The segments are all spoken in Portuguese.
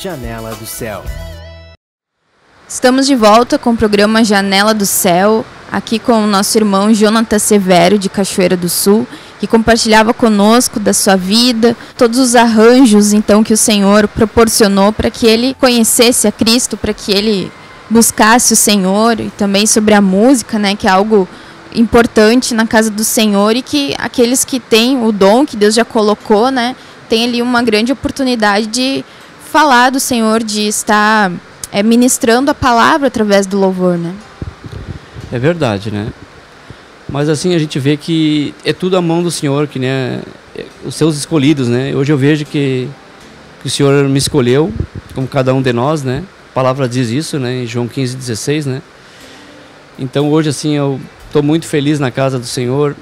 Janela do Céu. Estamos de volta com o programa Janela do Céu, aqui com o nosso irmão Jonathan Severo, de Cachoeira do Sul, que compartilhava conosco da sua vida, todos os arranjos então que o Senhor proporcionou para que ele conhecesse a Cristo, para que ele buscasse o Senhor, e também sobre a música, né, que é algo importante na casa do Senhor, e que aqueles que têm o dom que Deus já colocou, né, tem ali uma grande oportunidade de falar do Senhor, de estar ministrando a palavra através do louvor, né? É verdade, né? Mas assim a gente vê que é tudo a mão do Senhor, que né, os seus escolhidos, né? Hoje eu vejo que o Senhor me escolheu, como cada um de nós, né? A palavra diz isso, né? Em João 15:16, né? Então hoje assim eu estou muito feliz na casa do Senhor.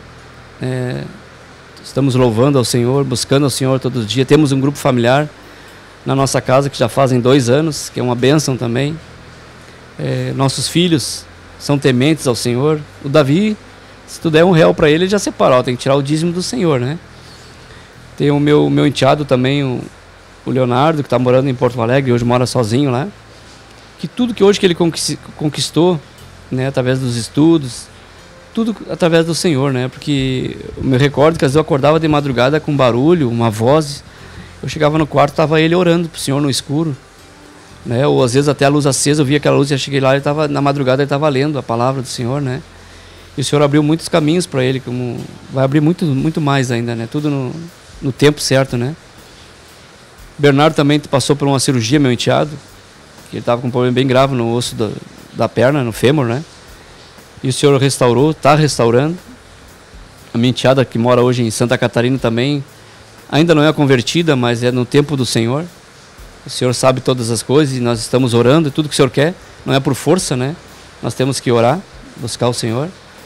Estamos louvando ao Senhor, buscando ao Senhor todo dia. Temos um grupo familiar na nossa casa que já fazem 2 anos, que é uma bênção também. Nossos filhos são tementes ao Senhor. O Davi, se tu der R$1 para ele, já separou, tem que tirar o dízimo do Senhor, né? Tem o meu enteado também, o Leonardo, que está morando em Porto Alegre, hoje mora sozinho lá. Que tudo que hoje que ele conquistou, né, através dos estudos, tudo através do Senhor, né? Porque eu me recordo que às vezes eu acordava de madrugada com barulho, uma voz. Eu chegava no quarto, estava ele orando para o Senhor no escuro, né? Ou às vezes até a luz acesa, eu via aquela luz e eu cheguei lá, ele estava na madrugada, ele estava lendo a palavra do Senhor, né? E o Senhor abriu muitos caminhos para ele, como vai abrir muito mais ainda, né? Tudo no tempo certo, né? Bernardo também passou por uma cirurgia, meu enteado, que ele estava com um problema bem grave no osso da perna, no fêmur, né? E o Senhor restaurou, está restaurando. A minha enteada, que mora hoje em Santa Catarina também, ainda não é convertida, mas é no tempo do Senhor. O Senhor sabe todas as coisas e nós estamos orando, e tudo que o Senhor quer, não é por força, né? Nós temos que orar, buscar o Senhor.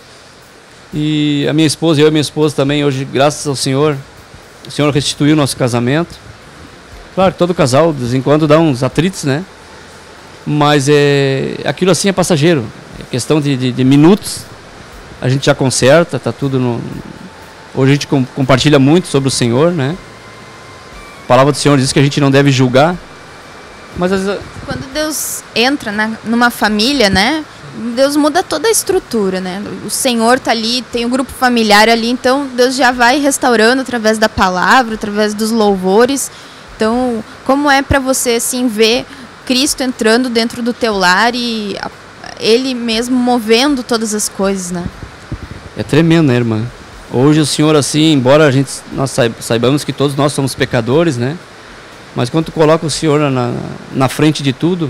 E a minha esposa, eu e minha esposa também, hoje, graças ao Senhor, o Senhor restituiu o nosso casamento. Claro que todo casal, de vez em quando, dá uns atritos, né? Mas aquilo assim é passageiro, é questão de minutos, a gente já conserta, tá tudo no... Hoje a gente compartilha muito sobre o Senhor, né? A palavra do Senhor diz que a gente não deve julgar, mas às vezes... Quando Deus entra numa família, né? Deus muda toda a estrutura, né? O Senhor tá ali, tem um grupo familiar ali, então Deus já vai restaurando através da palavra, através dos louvores. Então, como é para você, assim, ver Cristo entrando dentro do teu lar e Ele mesmo movendo todas as coisas, né? É tremendo, né, irmã? Hoje o Senhor, assim, embora nós saibamos que todos nós somos pecadores, né? Mas quando tu coloca o Senhor na frente de tudo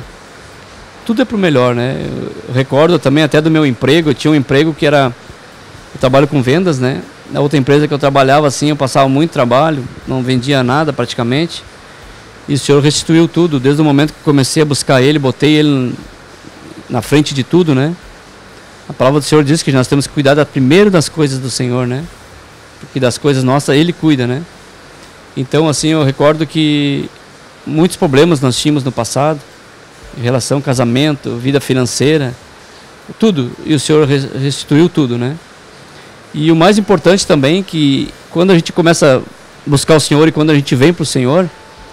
é pro melhor, né? Eu recordo também até do meu emprego, eu tinha um emprego que era... Eu trabalho com vendas, né? Na outra empresa que eu trabalhava, assim, eu passava muito trabalho, não vendia nada praticamente. E o Senhor restituiu tudo, desde o momento que comecei a buscar Ele, botei Ele na frente de tudo, né? A palavra do Senhor diz que nós temos que cuidar primeiro das coisas do Senhor, né? Porque das coisas nossas Ele cuida, né? Então, assim, eu recordo que muitos problemas nós tínhamos no passado, em relação ao casamento, vida financeira, tudo. E o Senhor restituiu tudo, né? E o mais importante também que quando a gente começa a buscar o Senhor e quando a gente vem para o Senhor,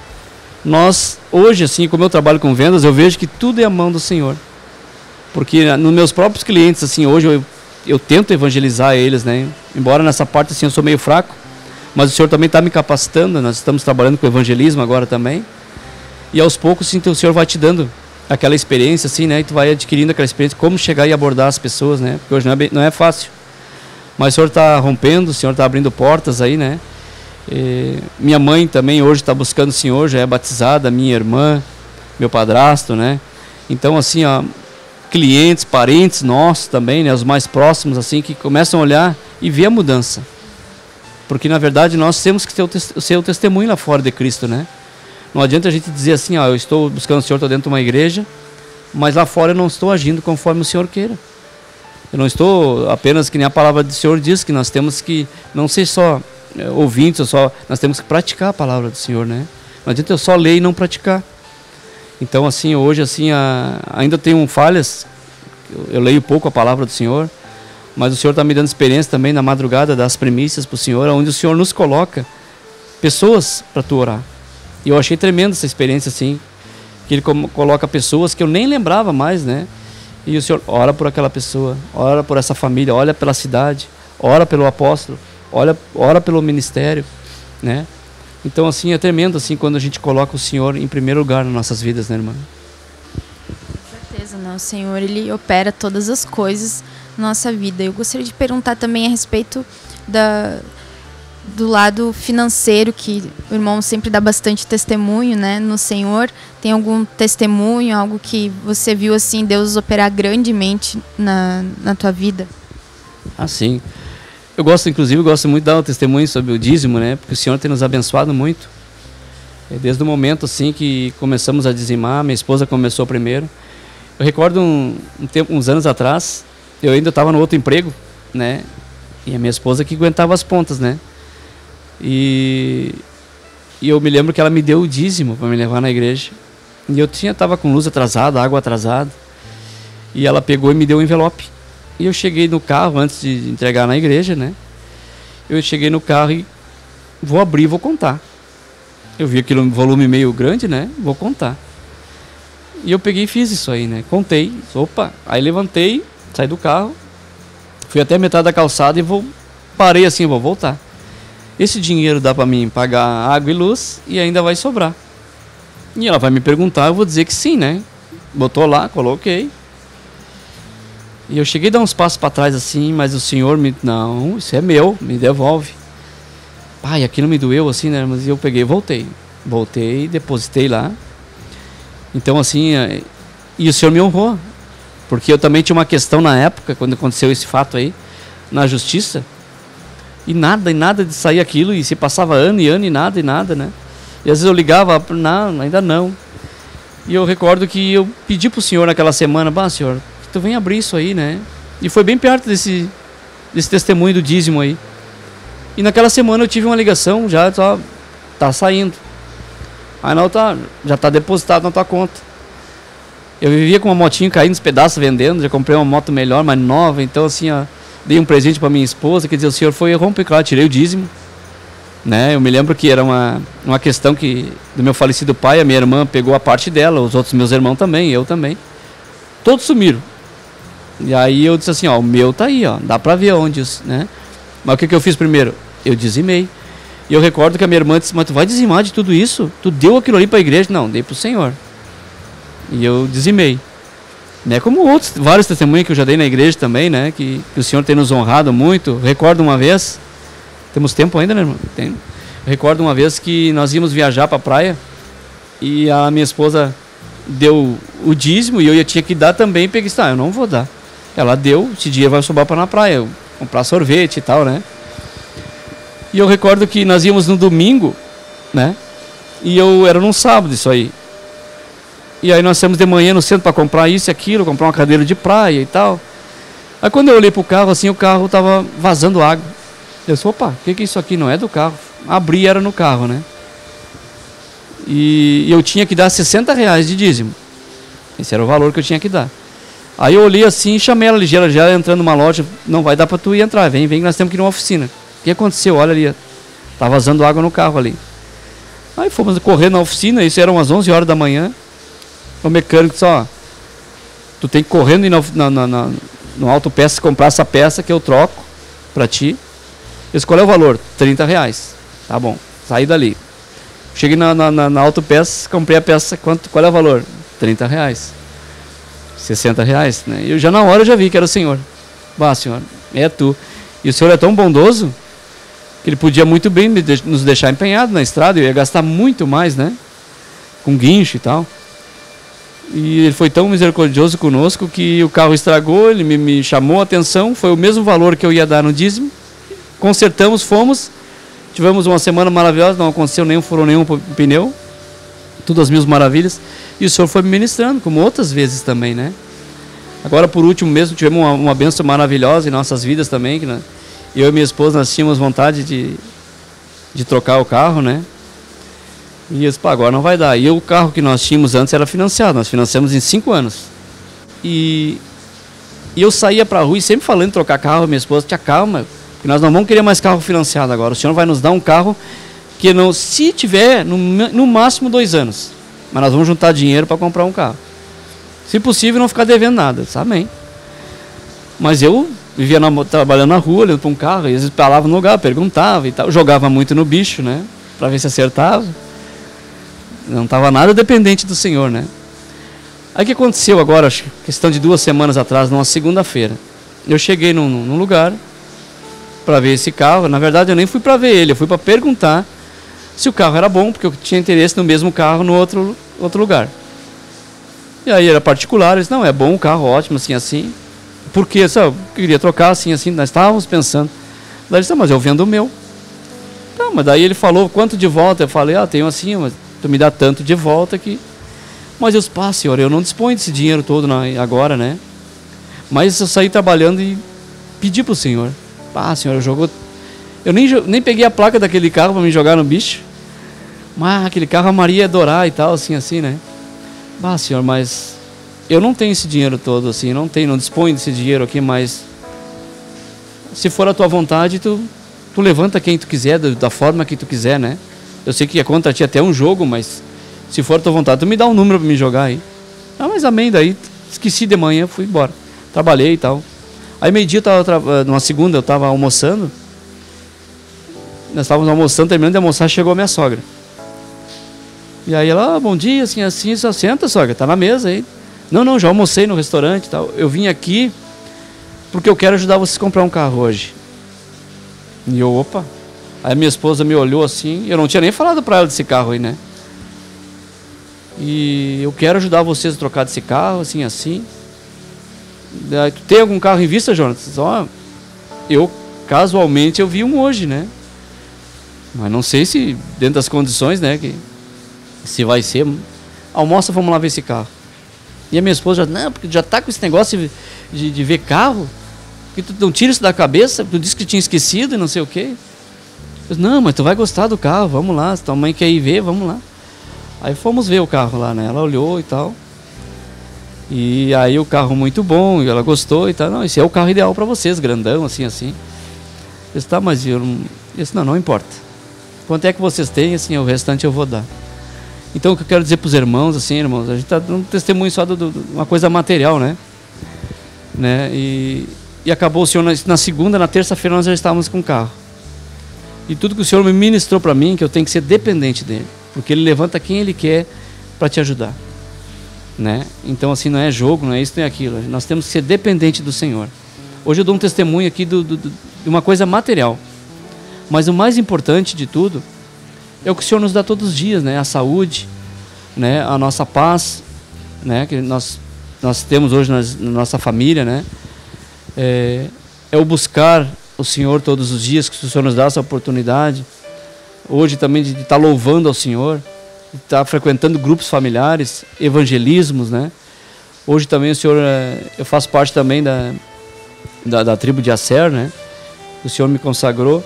nós, hoje, assim, como eu trabalho com vendas, eu vejo que tudo é a mão do Senhor. Porque nos meus próprios clientes, assim, hoje eu tento evangelizar eles, né? Embora nessa parte, assim, eu sou meio fraco, mas o Senhor também está me capacitando, nós estamos trabalhando com evangelismo agora também. E aos poucos, assim, o Senhor vai te dando aquela experiência, assim, né? E tu vai adquirindo aquela experiência, como chegar e abordar as pessoas, né? Porque hoje não é fácil. Mas o Senhor está rompendo, o Senhor está abrindo portas aí, né? Minha mãe também hoje está buscando o Senhor, já é batizada, minha irmã, meu padrasto, né? Então, assim, ó, clientes, parentes nossos também, né? Os mais próximos, assim, que começam a olhar e ver a mudança. Porque, na verdade, nós temos que ser o testemunho lá fora de Cristo, né? Não adianta a gente dizer assim, ó, eu estou buscando o Senhor, estou dentro de uma igreja, mas lá fora eu não estou agindo conforme o Senhor queira. Eu não estou apenas, que nem a palavra do Senhor diz, que nós temos que não ser só ouvintes, nós temos que praticar a palavra do Senhor, né? Não adianta eu só ler e não praticar. Então, assim, hoje, assim, ainda tenho falhas, eu leio pouco a palavra do Senhor, mas o Senhor está me dando experiência também na madrugada das primícias para o Senhor, onde o Senhor nos coloca pessoas para tu orar. E eu achei tremenda essa experiência, assim, que Ele coloca pessoas que eu nem lembrava mais, né? E o Senhor ora por aquela pessoa, ora por essa família, olha pela cidade, ora pelo apóstolo, ora pelo ministério, né? Então, assim, é tremendo, assim, quando a gente coloca o Senhor em primeiro lugar nas nossas vidas, né, irmã? Com certeza, né? O Senhor, Ele opera todas as coisas na nossa vida. Eu gostaria de perguntar também a respeito do lado financeiro, que o irmão sempre dá bastante testemunho, né, no Senhor. Tem algum testemunho, algo que você viu, assim, Deus operar grandemente na tua vida? Sim. Eu gosto muito de dar um testemunho sobre o dízimo, né? Porque o Senhor tem nos abençoado muito. Desde o momento, assim, que começamos a dizimar, minha esposa começou primeiro. Eu recordo uns anos atrás, eu ainda estava no outro emprego, né? E a minha esposa que aguentava as pontas, né? E eu me lembro que ela me deu o dízimo para me levar na igreja. E eu estava com luz atrasada, água atrasada. E ela pegou e me deu um envelope. E eu cheguei no carro, antes de entregar na igreja, né? Eu cheguei no carro e vou abrir e vou contar. Eu vi aquele volume meio grande, né? Vou contar. E eu peguei e fiz isso aí, né? Contei. Opa! Aí levantei, saí do carro, fui até a metade da calçada e parei assim, vou voltar. Esse dinheiro dá para mim pagar água e luz e ainda vai sobrar. E ela vai me perguntar, eu vou dizer que sim, né? Botou lá, coloquei. E eu cheguei a dar uns passos para trás assim, mas o Senhor não, isso é meu, me devolve. Pai, aquilo me doeu assim, né? Mas eu peguei e voltei, depositei lá. Então assim, e o Senhor me honrou, porque eu também tinha uma questão na época, quando aconteceu esse fato aí, na justiça, e nada de sair aquilo, e se passava ano e nada, né? E às vezes eu ligava, não, ainda não. E eu recordo que eu pedi pro Senhor naquela semana, Senhor, tu vem abrir isso aí, né? E foi bem perto desse testemunho do dízimo aí. E naquela semana eu tive uma ligação, já tá saindo. Aí não, já tá depositado na tua conta. Eu vivia com uma motinha caindo nos pedaços vendendo, já comprei uma moto melhor, mais nova, então assim, dei um presente para minha esposa, quer dizer, o Senhor foi romper, claro, tirei o dízimo, né? Eu me lembro que era uma questão que do meu falecido pai, a minha irmã pegou a parte dela, os outros meus irmãos também, eu também. Todos sumiram. E aí eu disse assim, o meu tá aí, dá para ver onde, né? Mas o que eu fiz primeiro? Eu dizimei. E eu recordo que a minha irmã disse, mas tu vai dizimar de tudo isso? Tu deu aquilo ali para a igreja? Não, dei para o Senhor. E eu dizimei. Né? Como vários testemunhos que eu já dei na igreja também, né? Que o Senhor tem nos honrado muito. Recordo uma vez, temos tempo ainda, né, irmão? Tem. Recordo uma vez que nós íamos viajar para a praia e a minha esposa deu o dízimo e eu tinha que dar também. Peguei e disse, eu não vou dar. Ela deu, esse dia vai sobrar para na praia, eu comprar sorvete e tal, né? E eu recordo que nós íamos no domingo, né? E era num sábado isso aí. E aí nós saímos de manhã no centro para comprar isso e aquilo, comprar uma cadeira de praia e tal. Aí quando eu olhei pro carro, assim, o carro tava vazando água. Eu disse, opa, o que é isso aqui? Não é do carro. Abri, era no carro, né? E eu tinha que dar R$60 de dízimo. Esse era o valor que eu tinha que dar. Aí eu olhei assim e chamei ela ligeira, já entrando numa loja. Não vai dar para tu ir entrar, vem, nós temos que ir numa oficina. O que aconteceu? Olha ali, tá vazando água no carro ali. Aí fomos correr na oficina, isso eram umas 11 horas da manhã. O mecânico disse, tu tem que correr no autopeça comprar essa peça que eu troco para ti. Eu disse, qual é o valor? R$30. Tá bom, saí dali. Cheguei na autopeça, comprei a peça, qual é o valor? R$30. R$60, né? Eu já na hora já vi que era o Senhor. Senhor, é tu. E o Senhor é tão bondoso que Ele podia muito bem nos deixar empenhados na estrada, eu ia gastar muito mais, né? Com guincho e tal. E Ele foi tão misericordioso conosco que o carro estragou, Ele me chamou a atenção, foi o mesmo valor que eu ia dar no dízimo. Consertamos, fomos, tivemos uma semana maravilhosa, não aconteceu nenhum furou nenhum pneu, tudo as mil maravilhas. E o Senhor foi me ministrando, como outras vezes também, né? Agora, por último mesmo, tivemos uma bênção maravilhosa em nossas vidas também, que eu e minha esposa, nós tínhamos vontade de trocar o carro, né? E eu disse, agora não vai dar. E o carro que nós tínhamos antes era financiado, nós financiamos em 5 anos. E eu saía para a rua e sempre falando em trocar carro, minha esposa, tinha calma, que nós não vamos querer mais carro financiado agora. O Senhor vai nos dar um carro que, se tiver, no máximo 2 anos. mas nós vamos juntar dinheiro para comprar um carro. Se possível, não ficar devendo nada. Disse, amém. Mas eu vivia trabalhando na rua, olhando para um carro, e às vezes parava no lugar, perguntava e tal. Jogava muito no bicho, né? Para ver se acertava. Não estava nada dependente do Senhor, né? Aí o que aconteceu agora, acho que questão de 2 semanas atrás, numa segunda-feira. Eu cheguei num lugar para ver esse carro. Na verdade, eu nem fui para ver ele, eu fui para perguntar se o carro era bom, porque eu tinha interesse no mesmo carro no outro lugar. E aí era particular, eles, não, é bom o carro, ótimo, assim, assim. Por quê? Eu queria trocar, assim, assim, nós estávamos pensando. Daí ele disse, mas eu vendo o meu. Então, mas daí ele falou, quanto de volta? Eu falei, tenho assim, mas tu me dá tanto de volta que... Mas eu disse, senhor, eu não disponho desse dinheiro todo agora, né? Mas eu saí trabalhando e pedi pro senhor. Senhor, eu nem peguei a placa daquele carro para me jogar no bicho. Mas aquele carro a Maria ia adorar e tal, assim, né? Senhor, mas eu não tenho esse dinheiro todo, assim, não disponho desse dinheiro aqui, mas se for a tua vontade, tu levanta quem tu quiser, da forma que tu quiser, né? Eu sei que é contra ti até um jogo, mas se for a tua vontade, tu me dá um número para me jogar aí. Mas amém, daí esqueci de manhã, fui embora. Trabalhei e tal. Aí meio-dia, numa segunda, eu estava almoçando. Nós estávamos almoçando, terminando de almoçar, chegou a minha sogra. E aí ela, bom dia, assim, assim, só senta, sogra, tá na mesa aí. Não, já almocei no restaurante e tal. Eu vim aqui porque eu quero ajudar vocês a comprar um carro hoje. E eu, opa. Aí minha esposa me olhou assim, eu não tinha nem falado para ela desse carro aí, né? E eu quero ajudar vocês a trocar desse carro, assim, assim. Daí, tu tem algum carro em vista, Jonas? Eu, casualmente, eu vi um hoje, né? Mas não sei se, dentro das condições, né, se vai ser. Almoça, vamos lá ver esse carro. E a minha esposa já, não, porque já tá com esse negócio de ver carro, que tu não tira isso da cabeça, tu disse que tinha esquecido e não sei o quê. Eu disse, não, mas tu vai gostar do carro, vamos lá, se tua mãe quer ir ver, vamos lá. Aí fomos ver o carro lá, né? Ela olhou e tal. E aí o carro muito bom, e ela gostou e tal. Não, esse é o carro ideal para vocês, grandão, assim, assim. Eu disse, tá, mas eu disse, não importa. Quanto é que vocês têm, assim, o restante eu vou dar. Então o que eu quero dizer para os irmãos, assim, irmãos, a gente está dando testemunho só de uma coisa material, né? E acabou o Senhor, na segunda, na terça-feira nós já estávamos com o carro. E tudo que o Senhor me ministrou para mim, que eu tenho que ser dependente dele. Porque ele levanta quem ele quer para te ajudar. Né? Então assim, não é jogo, não é isso, não é aquilo. Nós temos que ser dependente do Senhor. Hoje eu dou um testemunho aqui de uma coisa material. Mas o mais importante de tudo é o que o Senhor nos dá todos os dias, né? A saúde, né? A nossa paz, né? Que nós temos hoje na nossa família, né? É o buscar o Senhor todos os dias, que o Senhor nos dá essa oportunidade. Hoje também de estar louvando ao Senhor, de estar frequentando grupos familiares, evangelismos, né? Hoje também o Senhor, eu faço parte também da tribo de Aser, né? O Senhor me consagrou.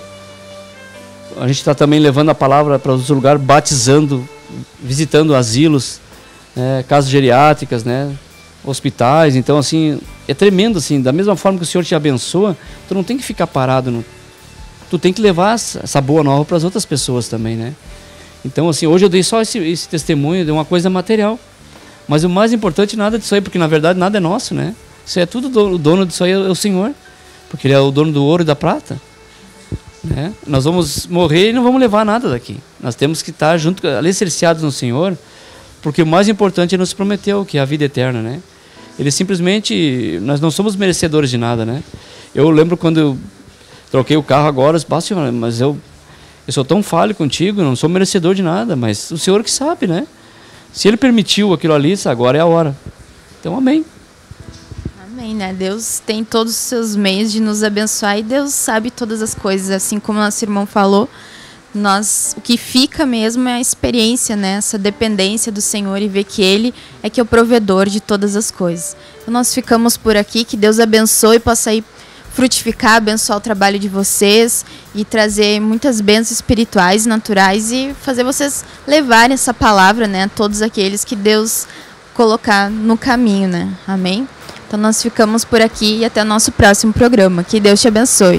A gente está também levando a palavra para os lugares, batizando, visitando asilos, né? Casas geriátricas, né? Hospitais. Então assim, é tremendo assim, da mesma forma que o Senhor te abençoa, tu não tem que ficar parado, tu tem que levar essa boa nova para as outras pessoas também, né? Então assim, hoje eu dei só esse testemunho de uma coisa material, mas o mais importante, nada disso aí, porque na verdade nada é nosso, né? Isso é tudo, o dono disso aí é o Senhor, porque ele é o dono do ouro e da prata, né? Nós vamos morrer e não vamos levar nada daqui. Nós temos que estar junto, alicerciados no Senhor, porque o mais importante ele nos prometeu, que é a vida eterna, né? Ele simplesmente, nós não somos merecedores de nada, né? Eu lembro quando eu troquei o carro agora, Senhor, mas eu sou tão falho contigo, não sou merecedor de nada, mas o Senhor que sabe, né? Se Ele permitiu aquilo ali, agora é a hora. Então, amém. Amém, né? Deus tem todos os seus meios de nos abençoar e Deus sabe todas as coisas. Assim como nosso irmão falou, o que fica mesmo é a experiência, né? Essa dependência do Senhor e ver que Ele é que é o provedor de todas as coisas. Então nós ficamos por aqui, que Deus abençoe e possa ir frutificar, abençoar o trabalho de vocês e trazer muitas bênçãos espirituais, naturais e fazer vocês levarem essa palavra, né, a todos aqueles que Deus colocar no caminho, né? Amém? Então nós ficamos por aqui e até o nosso próximo programa. Que Deus te abençoe.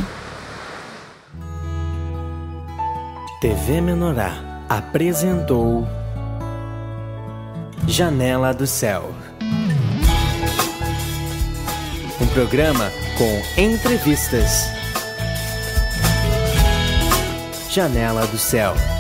TV Menorá apresentou Janela do Céu. Um programa com entrevistas. Janela do Céu.